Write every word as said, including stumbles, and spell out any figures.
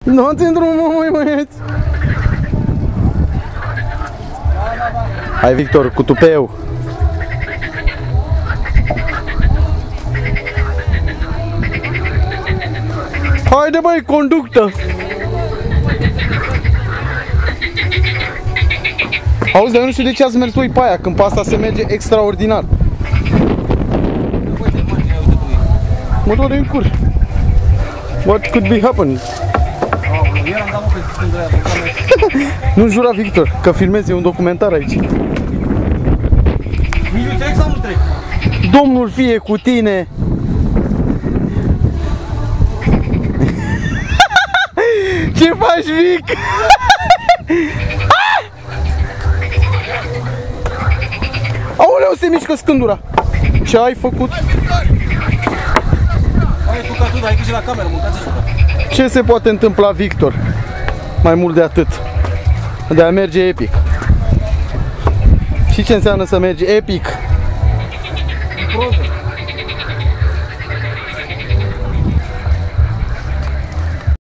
Nu țin drumul, măi, băieți. Hai, Victor, cu tupeu. Haide, băi, conductă. Auzi, dar eu nu știu de ce ați mers voi pe aia, când pe asta se merge extraordinar. Mă doare în cur. What could be happening? Nu jura, Victor, că filmezi, e un documentar aici. Nici nu trec sau nu trec? Domnul fie cu tine. Ce faci, Vic? Aoleu, se mișcă scândura. Ce ai făcut? Hai tu ca tu, dar ai grijă la cameră, mâncați așa. Ce se poate întâmpla, Victor? Mai mult de atât. De a merge epic. Și ce înseamnă să mergi epic? Proză.